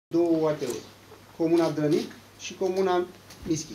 două UAT-uri, Comuna Drănic și Comuna Mischi.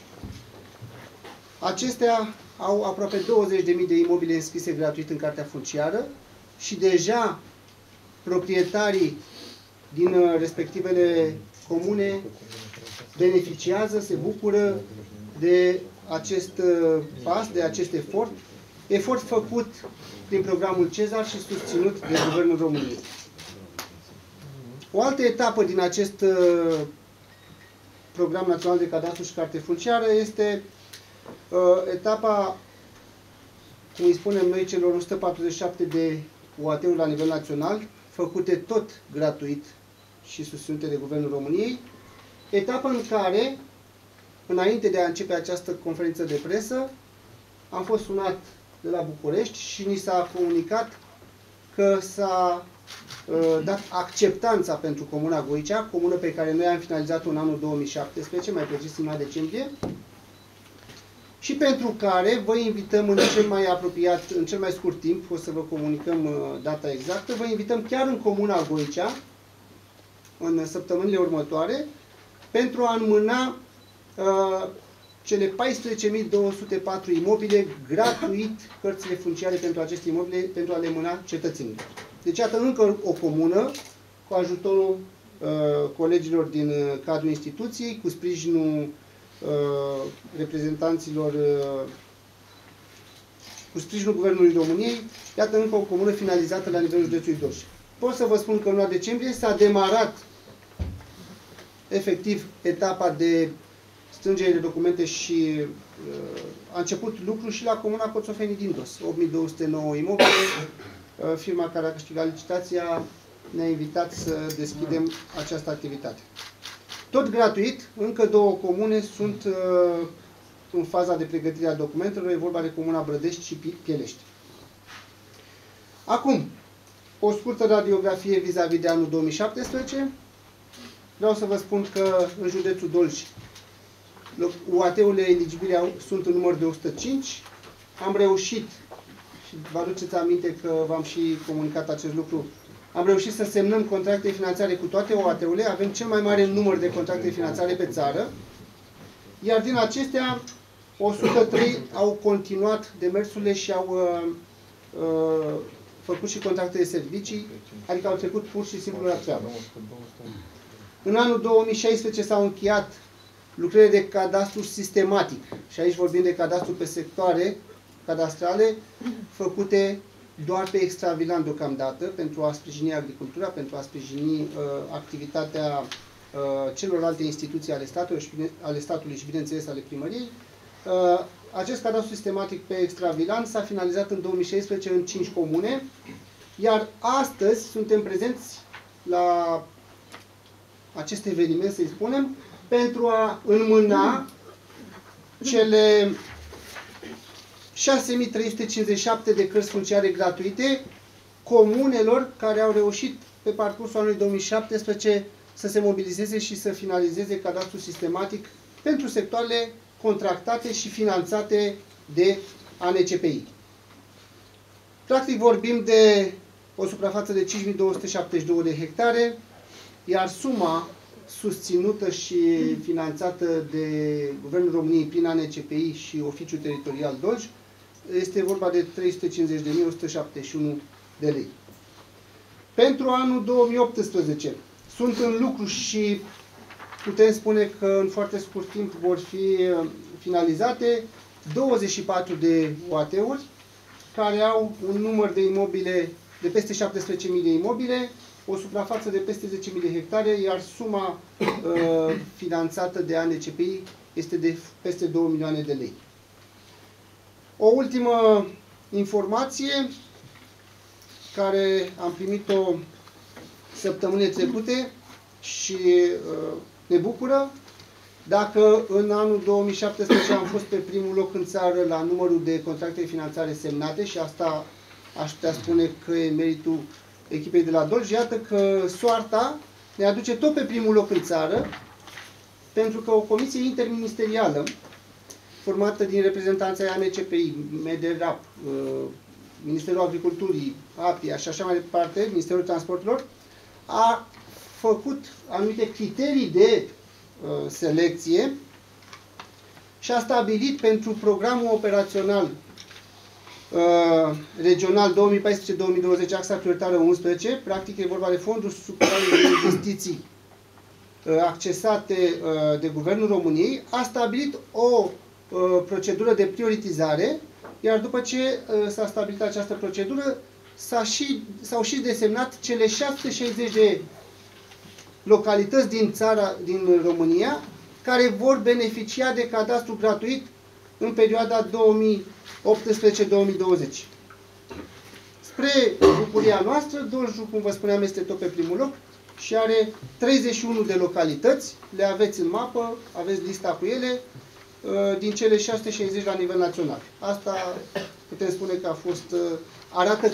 Acestea au aproape 20.000 de imobile înscrise gratuit în cartea funciară și deja proprietarii din respectivele comune beneficiază, se bucură de acest pas, de acest efort făcut prin programul Cezar și susținut de Guvernul României. O altă etapă din acest program național de cadastru și carte funciară este etapa, cum îi spunem noi, celor 147 de UAT-uri la nivel național, făcute tot gratuit și susținute de Guvernul României, etapa în care, înainte de a începe această conferință de presă, am fost sunat de la București și ni s-a comunicat că s-a dat acceptanța pentru Comuna Goicea, comună pe care noi am finalizat-o în anul 2017, mai precis în luna decembrie, și pentru care vă invităm în cel mai apropiat, în cel mai scurt timp, o să vă comunicăm data exactă, vă invităm chiar în Comuna Goicea, în săptămânile următoare, pentru a înmâna cele 14.204 imobile gratuit, cărțile funciare pentru aceste imobile, pentru a le mâna cetățenilor. Deci, iată, încă o comună, cu ajutorul colegilor din cadrul instituției, cu sprijinul reprezentanților, cu sprijinul Guvernului României, iată încă o comună finalizată la nivelul județului Dolj. Pot să vă spun că în luna decembrie s-a demarat efectiv etapa de strângere de documente și a început lucru și la Comuna Coțofeni din Dos. 8.209 imobile. Firma care a câștigat licitația ne-a invitat să deschidem această activitate. Tot gratuit, încă două comune sunt în faza de pregătire a documentelor, e vorba de Comuna Brădești și Pielești. Acum, o scurtă radiografie vis-a-vis de anul 2017. Vreau să vă spun că în județul Dolj UAT-urile eligibile sunt în număr de 105. Am reușit, și vă aduceți aminte că v-am și comunicat acest lucru, am reușit să semnăm contracte de finanțare cu toate UAT-urile, avem cel mai mare număr de contracte de finanțare pe țară, iar din acestea 103 au continuat demersurile și au făcut și contracte de servicii, adică au trecut pur și simplu la treabă. În anul 2016 s-au încheiat lucrările de cadastru sistematic și aici vorbim de cadastru pe sectoare cadastrale făcute doar pe extravilan deocamdată pentru a sprijini agricultura, pentru a sprijini activitatea celorlalte instituții ale statului și, bineînțeles, ale primăriei. Acest cadastru sistematic pe extravilan s-a finalizat în 2016 în 5 comune, iar astăzi suntem prezenți la acest eveniment, să-i spunem, pentru a înmâna cele 6.357 de cărți funciare gratuite comunelor care au reușit pe parcursul anului 2017 să se mobilizeze și să finalizeze cadastrul sistematic pentru sectoarele contractate și finanțate de ANCPI. Practic vorbim de o suprafață de 5.272 de hectare, iar suma susținută și finanțată de Guvernul României prin ANCPI și Oficiul Teritorial Dolj este vorba de 350.171 de lei. Pentru anul 2018 sunt în lucru și putem spune că în foarte scurt timp vor fi finalizate 24 de UAT-uri care au un număr de imobile de peste 17.000 de imobile, o suprafață de peste 10.000 de hectare, iar suma finanțată de ANCPI este de peste 2 milioane de lei. O ultimă informație care am primit-o săptămânile trecute și ne bucură. Dacă în anul 2017 am fost pe primul loc în țară la numărul de contracte de finanțare semnate și asta aș putea spune că e meritul echipei de la Dolj, iată că soarta ne aduce tot pe primul loc în țară, pentru că o comisie interministerială formată din reprezentanții ANCPI, MEDERAP, Ministerul Agriculturii, APIA și așa mai departe, Ministerul Transporturilor, a făcut anumite criterii de selecție și a stabilit pentru programul operațional regional 2014-2020, axa prioritară 11, practic e vorba de fonduri structurale de investiții accesate de Guvernul României, a stabilit o procedură de prioritizare, iar după ce s-a stabilit această procedură, s-au și desemnat cele 660 de localități din România care vor beneficia de cadastru gratuit în perioada 2018-2020. Spre bucuria noastră, Dolju, cum vă spuneam, este tot pe primul loc și are 31 de localități, le aveți în mapă, aveți lista cu ele, din cele 660 la nivel național. Asta putem spune că a fost, arată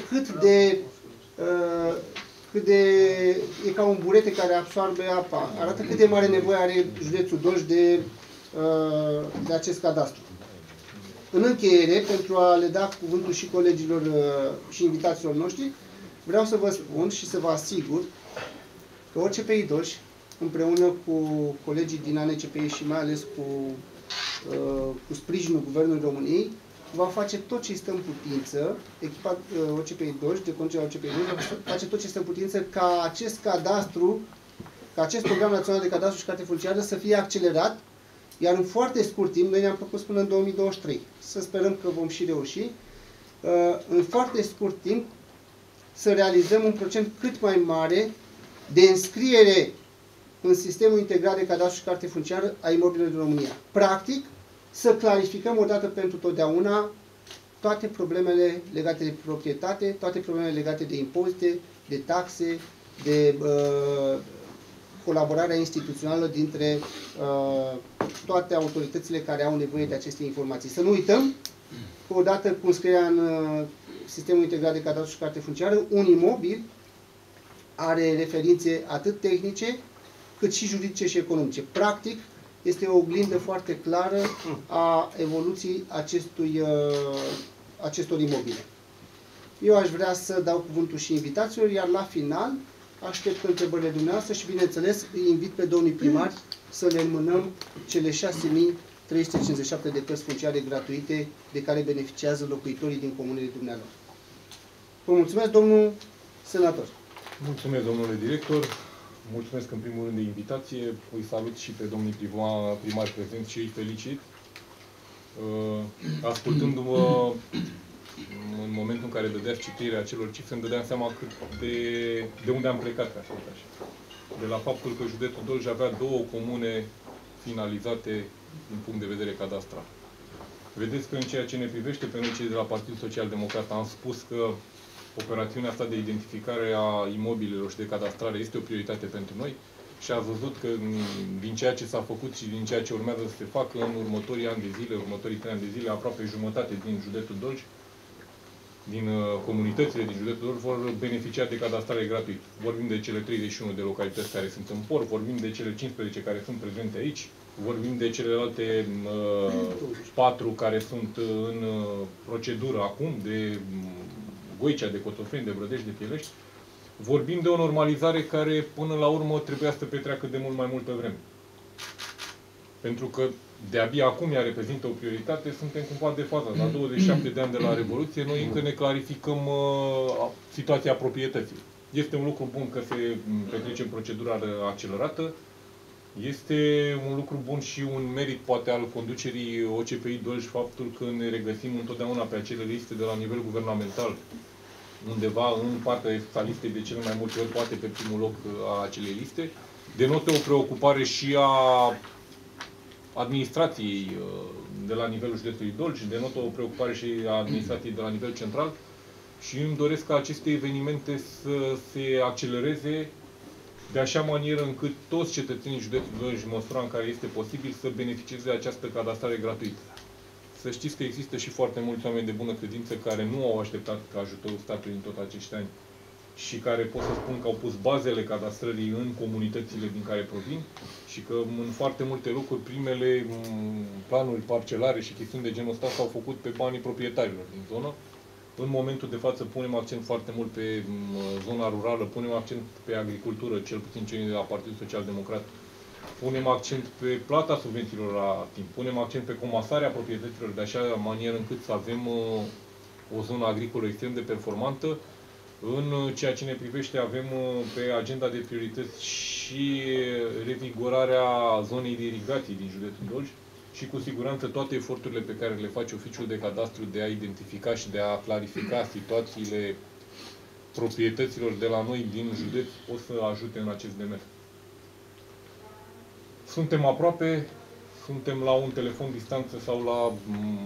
cât de e ca un burete care absorbe apa, arată cât de mare nevoie are județul Dolj de acest cadastru. În încheiere, pentru a le da cuvântul și colegilor și invitaților noștri, vreau să vă spun și să vă asigur că OCPI Dolj, împreună cu colegii din ANCPI și mai ales cu sprijinul Guvernului României, va face tot ce este în putință, echipa OCPI Dolj, de conducerea OCPI Dolj, va face tot ce este în putință ca acest cadastru, ca acest program național de cadastru și carte funciară să fie accelerat, iar în foarte scurt timp, noi ne-am propus până în 2023, să sperăm că vom și reuși, în foarte scurt timp să realizăm un procent cât mai mare de înscriere în sistemul integrat de cadastru și carte funciară a imobilelor din România. Practic, să clarificăm odată pentru totdeauna toate problemele legate de proprietate, toate problemele legate de impozite, de taxe, de colaborarea instituțională dintre toate autoritățile care au nevoie de aceste informații. Să nu uităm că odată cu înscrierea în sistemul integrat de cadastru și carte funciară, un imobil are referințe atât tehnice, cât și juridice și economice. Practic, este o oglindă foarte clară a evoluției acestor imobile. Eu aș vrea să dau cuvântul și invitațiilor, iar la final aștept întrebările dumneavoastră și, bineînțeles, îi invit pe domnii primari să le înmânăm cele 6.357 de cărți funciare gratuite de care beneficiază locuitorii din comunele dumnealor. Vă mulțumesc, domnul senator. Mulțumesc, domnule director. Mulțumesc în primul rând de invitație. Îi salut și pe domnii primari prezenți și îi felicit. Ascultându-vă în momentul în care dădeați citirea acelor cifre, îmi dădeam seama de unde am plecat, ca să zic așa. De la faptul că județul Dolj avea 2 comune finalizate din punct de vedere cadastral. Vedeți că în ceea ce ne privește pe noi cei de la Partidul Social Democrat am spus că operațiunea asta de identificare a imobilelor și de cadastrare este o prioritate pentru noi și ați văzut că din ceea ce s-a făcut și din ceea ce urmează să se facă în următorii ani de zile, următorii 3 ani de zile, aproape jumătate din județul Dolj, din comunitățile din județul Dolj vor beneficia de cadastrare gratuit. Vorbim de cele 31 de localități care sunt în port, vorbim de cele 15 care sunt prezente aici, vorbim de celelalte 4 care sunt în procedură acum, de Goicea, de Cotroceni, de Brădești, de Pielești. Vorbim de o normalizare care până la urmă trebuia să petreacă de mult mai multă vreme. Pentru că de-abia acum ea reprezintă o prioritate, suntem cumva de fază. La 27 de ani de la Revoluție, noi încă ne clarificăm situația proprietății. Este un lucru bun că se petrece în procedura accelerată. Este un lucru bun și un merit, poate, al conducerii OCPI Dolj, faptul că ne regăsim întotdeauna pe acele liste de la nivel guvernamental, undeva în partea a listei de cele mai multe ori, poate pe primul loc a acelei liste. Denotă o preocupare și a administrației de la nivelul județului Dolj, denotă o preocupare și a administrației de la nivel central și îmi doresc ca aceste evenimente să se accelereze de așa manieră încât toți cetățenii județului Dolj, în măsura în care este posibil, să beneficieze de această cadastrare gratuită. Să știți că există și foarte mulți oameni de bună credință care nu au așteptat ca ajutorul statului în tot acești ani și care pot să spun că au pus bazele cadastrării în comunitățile din care provin și că în foarte multe locuri primele planuri parcelare și chestiuni de genul ăsta s-au făcut pe banii proprietarilor din zonă. În momentul de față punem accent foarte mult pe zona rurală, punem accent pe agricultură, cel puțin cei de la Partidul Social Democrat. Punem accent pe plata subvențiilor la timp, punem accent pe comasarea proprietăților de așa manieră încât să avem o zonă agricolă extrem de performantă. În ceea ce ne privește, avem pe agenda de priorități și revigorarea zonei de irigații din județul Dolj și cu siguranță toate eforturile pe care le face Oficiul de Cadastru de a identifica și de a clarifica situațiile proprietăților de la noi din județ o să ajute în acest demers. Suntem aproape, suntem la un telefon distanță sau la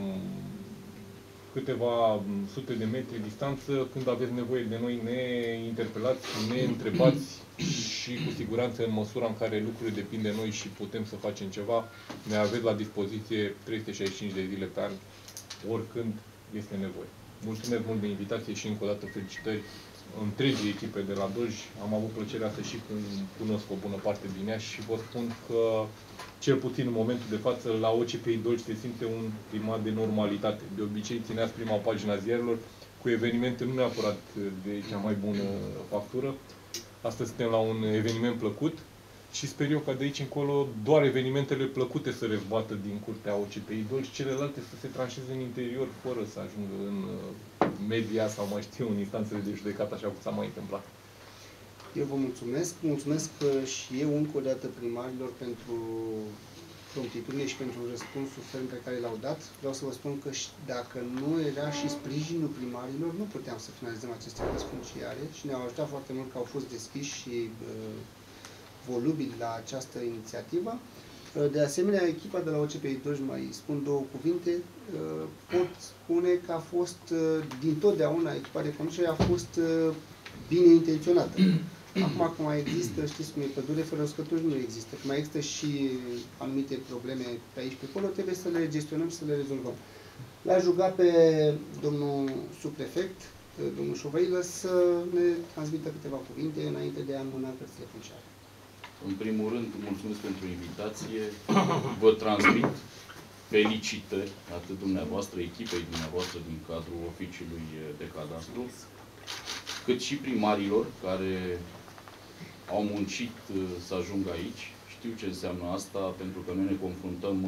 câteva sute de metri distanță. Când aveți nevoie de noi, ne interpelați, ne întrebați și cu siguranță în măsura în care lucrurile depind de noi și putem să facem ceva, ne aveți la dispoziție 365 de zile pe an, oricând este nevoie. Mulțumesc mult de invitație și încă o dată felicitări întregii echipe de la Dolj. Am avut plăcerea să și cunosc o bună parte din ea și vă spun că, cel puțin în momentul de față, la OCPI Dolj se simte un climat de normalitate. De obicei țineați prima pagina ziarelor cu evenimente nu neapărat de cea mai bună factură. Astăzi suntem la un eveniment plăcut și sper eu ca de aici încolo doar evenimentele plăcute să răzbată din curtea OCPI Dolj, celelalte să se tranșeze în interior fără să ajungă în media sau mai știu, în instanțele de judecată, așa cum s-a mai întâmplat. Eu vă mulțumesc. Mulțumesc și eu încă o dată primarilor pentru promptitudine și pentru răspunsul ferm pe care l-au dat. Vreau să vă spun că dacă nu era și sprijinul primarilor, nu puteam să finalizăm aceste cărți funciare și ne-au ajutat foarte mult că au fost deschiși și volubili la această inițiativă. De asemenea, echipa de la OCPI Dolj, mai spun două cuvinte, pot spune că a fost, din totdeauna, echipa de conducere a fost bine intenționată. Acum, că mai există, știți cum e, pădure fără uscături nu există. Că mai există și anumite probleme pe aici, pe acolo, trebuie să le gestionăm și să le rezolvăm. L-aș ruga pe domnul subprefect, domnul Șovăilă, să ne transmită câteva cuvinte înainte de a înmâna cărțile funciare. În primul rând, mulțumesc pentru invitație. Vă transmit felicitări atât dumneavoastră, echipei dumneavoastră din cadrul Oficiului de Cadastru, cât și primarilor care au muncit să ajungă aici. Știu ce înseamnă asta, pentru că noi ne confruntăm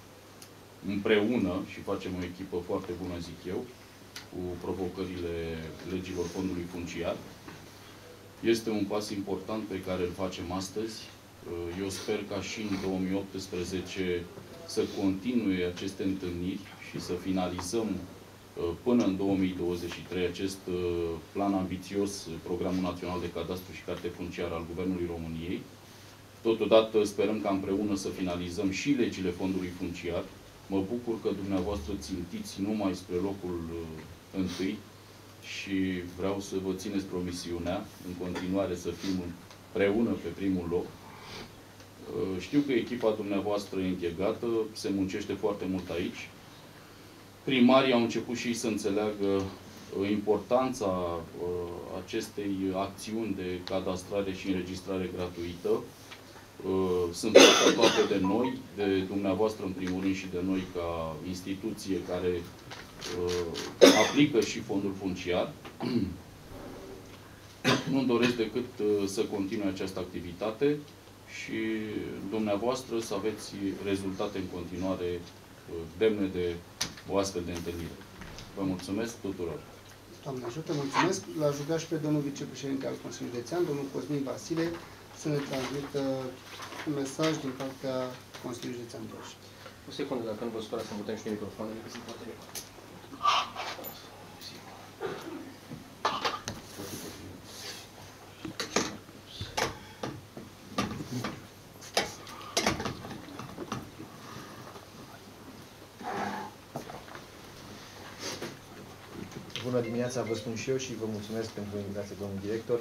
împreună și facem o echipă foarte bună, zic eu, cu provocările legilor fondului funciar. Este un pas important pe care îl facem astăzi. Eu sper ca și în 2018 să continue aceste întâlniri și să finalizăm până în 2023 acest plan ambițios, Programul Național de Cadastru și Carte Funciară al Guvernului României. Totodată sperăm ca împreună să finalizăm și legile fondului funciar. Mă bucur că dumneavoastră țintiți numai spre locul întâi și vreau să vă țineți promisiunea, în continuare să fim împreună pe primul loc. Știu că echipa dumneavoastră e închegată, se muncește foarte mult aici. Primarii au început și ei să înțeleagă importanța acestei acțiuni de cadastrare și înregistrare gratuită. Sunt foarte aproape de noi, de dumneavoastră în primul rând și de noi ca instituție care aplică și fondul funciar. Nu-mi doresc decât să continue această activitate și dumneavoastră să aveți rezultate în continuare demne de o astfel de întâlnire. Vă mulțumesc tuturor! Doamne ajută, mulțumesc! L-aș ruga și pe domnul vicepreședinte al Consiliului Județean, domnul Cosmin Vasile, să ne transmită un mesaj din partea Consiliului Județean Dolj. O secundă, dacă nu vă supărați, să mutăm și microfonul. Bună dimineața, vă spun și eu și vă mulțumesc pentru invitație, domnul director.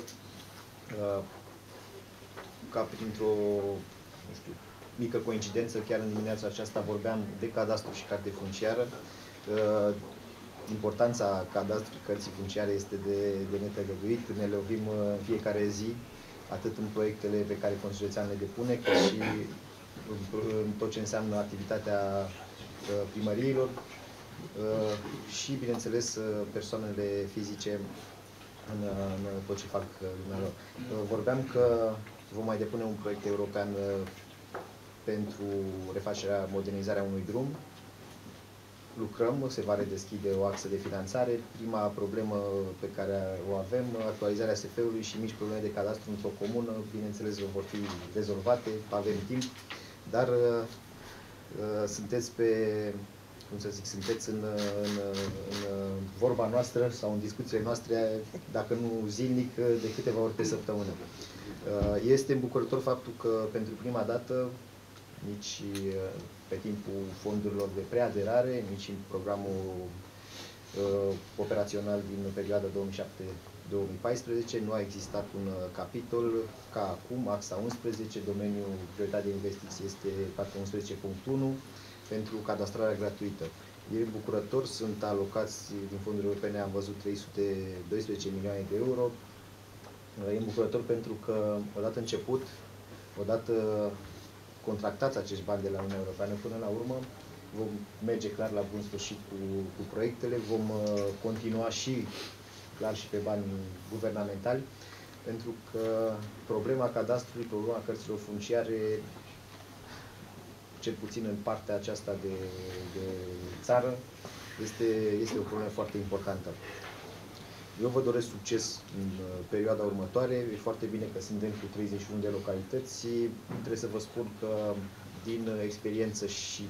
Ca printr-o, nu știu, mică coincidență, chiar în dimineața aceasta vorbeam de cadastru și carte funciară. Importanța cadastrului cărții funciare este de netăgăduit. Ne lovim în fiecare zi, atât în proiectele pe care Consiliul Județean le depune, cât și în tot ce înseamnă activitatea primăriilor. și, bineînțeles, persoanele fizice în tot ce fac dumnealor. Vorbeam că vom mai depune un proiect european pentru refacerea, modernizarea unui drum. Lucrăm, se va redeschide o axă de finanțare. Prima problemă pe care o avem, actualizarea SF-ului și mici probleme de cadastru într-o comună, bineînțeles, vor fi rezolvate, avem timp, dar sunteți pe, cum să zic, sunteți în vorba noastră sau în discuțiile noastre, dacă nu zilnic, de câteva ori pe săptămână. Este îmbucurător faptul că pentru prima dată, nici pe timpul fondurilor de preaderare, nici în programul operațional din perioada 2007-2014 nu a existat un capitol ca acum, axa 11, domeniul prioritar de investiții este partea 11.1 pentru cadastrarea gratuită. E bucurător, sunt alocați din fonduri europene, am văzut 312 milioane de euro. E bucurător pentru că odată început, odată contractați acești bani de la Uniunea Europeană, până la urmă vom merge clar la bun sfârșit cu proiectele, vom continua și clar și pe bani guvernamentali, pentru că problema cadastrului, problema cărților funciare, cel puțin în partea aceasta de țară, este o problemă foarte importantă. Eu vă doresc succes în perioada următoare. E foarte bine că suntem cu 31 de localități. Trebuie să vă spun că din experiență și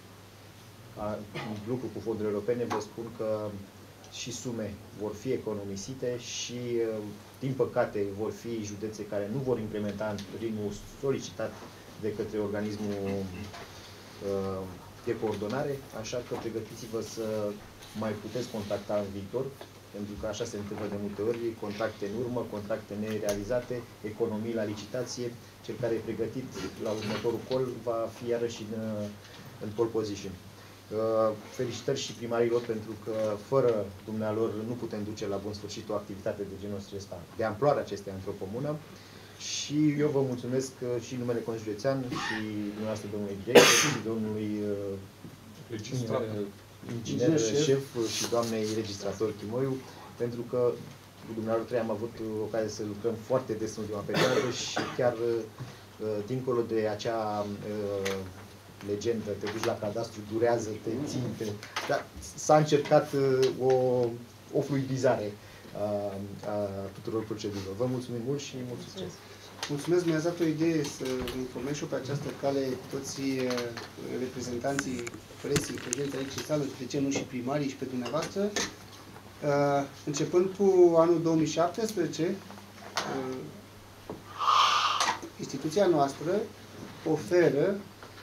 lucru cu fonduri europene, vă spun că și sume vor fi economisite și, din păcate, vor fi județe care nu vor implementa în ritmul solicitat de către organismul de coordonare, așa că pregătiți-vă să mai puteți contacta în viitor, pentru că așa se întâmplă de multe ori, contracte în urmă, contracte nerealizate, economii la licitație, cel care e pregătit la următorul col va fi iarăși în pole position. Felicitări și primarilor, pentru că fără dumnealor nu putem duce la bun sfârșit o activitate de genul acesta, de amploarea acesteia într-o comună. Și eu vă mulțumesc și în numele Consiliului Județean și dumneavoastră, domnului director și domnului inginer șef și doamnei registrator Chimoiu, pentru că cu dumneavoastră trei am avut ocazia să lucrăm foarte des în ultima perioadă și chiar dincolo de acea legendă, te duci la cadastru, durează, te țin, dar s-a încercat o fluidizare a tuturor procedurilor. Vă mulțumim mult și mult succes! Mulțumesc, mi-ați dat o idee să informez și eu pe această cale toți reprezentanții presii prezenți aici în sală, de ce nu și primarii și pe dumneavoastră. Începând cu anul 2017, instituția noastră oferă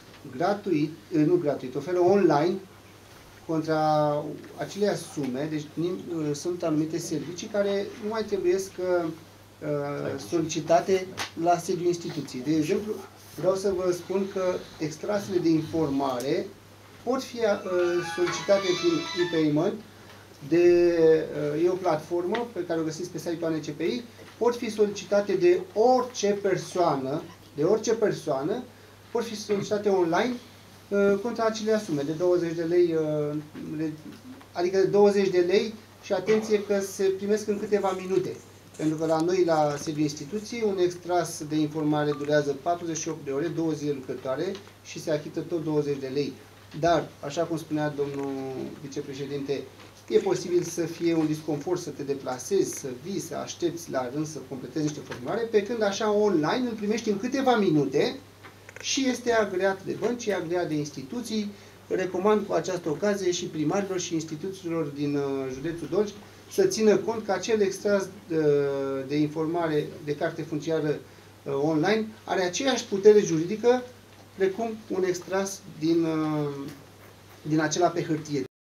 oferă online contra aceleași sume, deci sunt anumite servicii care nu mai trebuie solicitate la sediul instituției. De exemplu, vreau să vă spun că extrasele de informare pot fi solicitate prin e-payment, e o platformă pe care o găsiți pe site-ul ANCPI, pot fi solicitate de orice persoană, pot fi solicitate online contra aceleași sume, de 20 de lei, adică de 20 de lei și atenție că se primesc în câteva minute. Pentru că la noi, la sediul instituției, un extras de informare durează 48 de ore, 2 zile lucrătoare și se achită tot 20 de lei. Dar, așa cum spunea domnul vicepreședinte, e posibil să fie un disconfort să te deplasezi, să vii, să aștepți la rând, să completezi niște formulare, pe când așa online îl primești în câteva minute și este agreat de bănci, e agreat de instituții. Recomand cu această ocazie și primarilor și instituțiilor din județul Dolj să țină cont că acel extras de informare de carte funciară online are aceeași putere juridică precum un extras din acela pe hârtie.